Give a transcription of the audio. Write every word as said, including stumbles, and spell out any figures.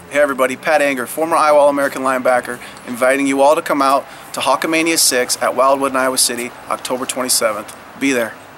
Hey everybody, Pat Anger, former Iowa All-American linebacker, inviting you all to come out to Hawkamania six at Wildwood in Iowa City, October twenty-seventh. Be there.